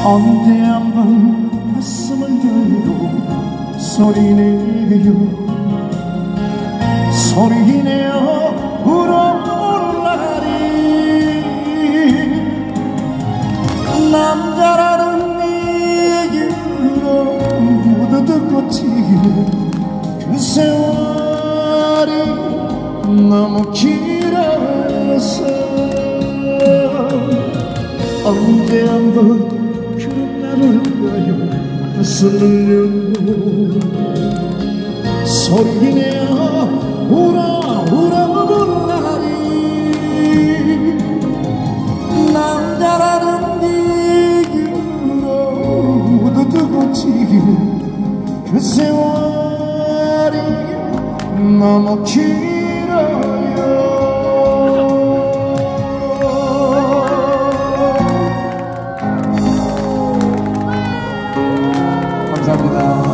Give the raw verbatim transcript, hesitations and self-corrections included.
언제 한번 가슴을 열고 소리내요 소리내어 울어올 날이 남자라는 얘기로 모두 듣고 튀기는 그 세월이 너무 길어서 언제 한번 그런 날을 가요 가슴을 열고 소리내어 울어 울어 본 날이 남자라는 얘기로 모두 두고 튀기는 그 세월이 너무 길어요. 감사합니다.